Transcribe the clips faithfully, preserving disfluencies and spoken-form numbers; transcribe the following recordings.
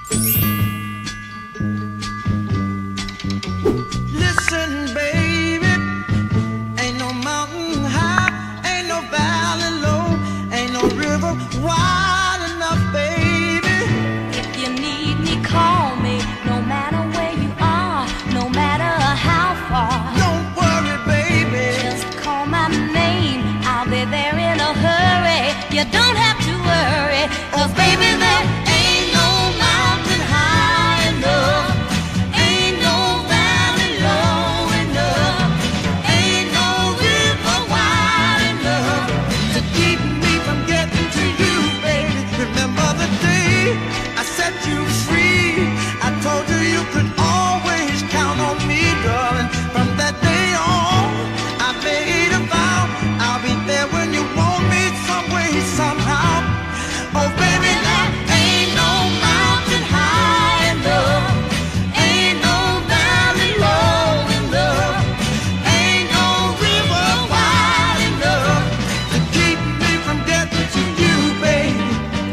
Listen, baby, ain't no mountain high, ain't no valley low, ain't no river wide enough, baby. If you need me, call me, no matter where you are, no matter how far. Don't worry, baby, Just call my name, I'll be there in a hurry. You don't have to worry, 'cause baby, there ain't no mountain high enough, ain't no valley low enough, ain't no river wide enough to keep me from getting to you, baby. Remember the day I set you free? I told you you could always count on me, darling. From that day on, I made a vow I'll be there when you want me, some way, somehow. Oh, baby, there ain't no mountain high enough, ain't no valley low enough, ain't no river wide enough to keep me from getting to you, baby.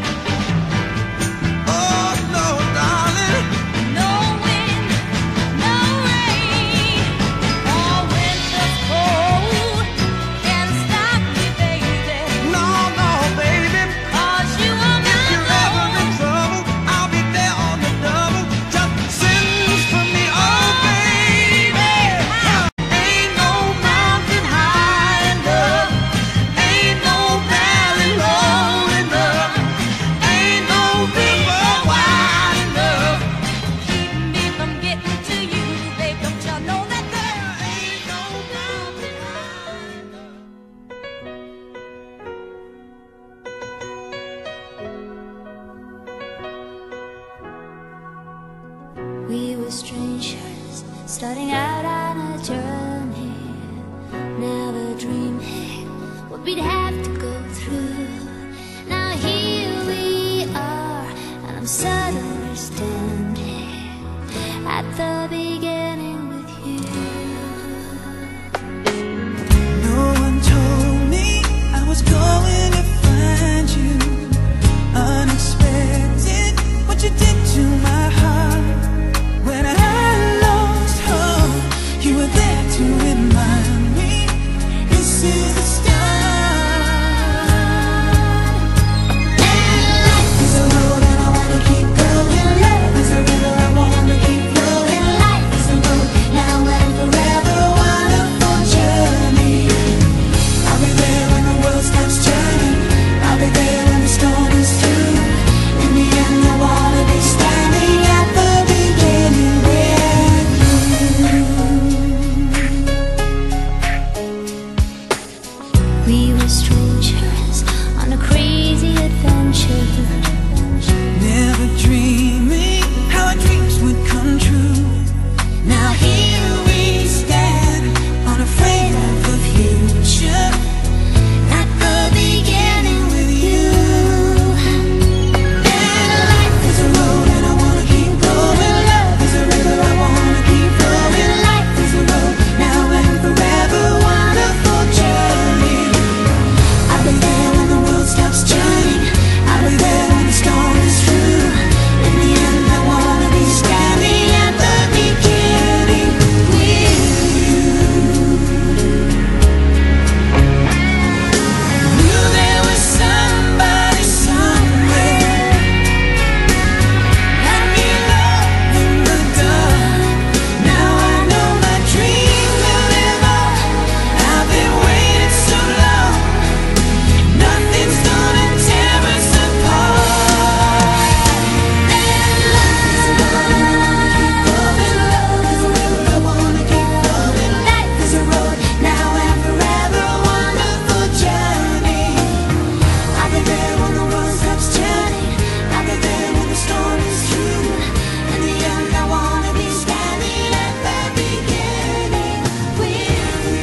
Oh, no, darling. No wind, no rain, or winter's cold can stop me, baby. No, no, baby. 'Cause you are If my you're ever in love. trouble, I'll be there on the double. Just send for me, oh, baby. Ain't no mountain high enough, ain't no valley low enough, ain't no river wide enough. Keep me from getting to you, babe. Don't you know that there ain't no mountain high enough? We were strangers, starting out on a journey. Never dreaming what we'd have to go through. Now here we are, and I'm suddenly standing at the beginning with you. No one told me I was going to find you. Unexpected, what you did to my heart. When I lost hope, you were there to remind me this is the start. And life is a road and I wanna keep going. Love is a river I wanna keep flowing. Life is a road now and forever, wonderful journey. I'll be there when the world stops turning. I'll be there when the storm is through. In the end, I wanna be standing at the beginning with you. We were strangers on a crazy adventure. Never dreaming how our dreams would come true. Now here we stand, unafraid of the future. At the beginning with you. And life is a road and I wanna keep going. Love is a river I wanna keep flowing. Life is a road now and forever, wonderful journey. I'll be there when the world stops turning. I'll be there when the storm is through. In the end, I wanna be standing at the beginning with you. Knew there was somebody somewhere. Let me love in the dark. Now I know my dream will live on. I've been waiting so long. Nothing's gonna tear us apart. And life is a road and I wanna keep going. Love is a river I wanna keep flowing. Life is a road now and forever, wonderful journey. I'll be there when the world stops turning. I'll be there when the storm is through. In the end, I wanna be standing at the beginning with you.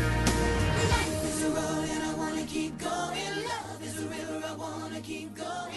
Life is a road and I wanna keep going. Love is a river I wanna keep going.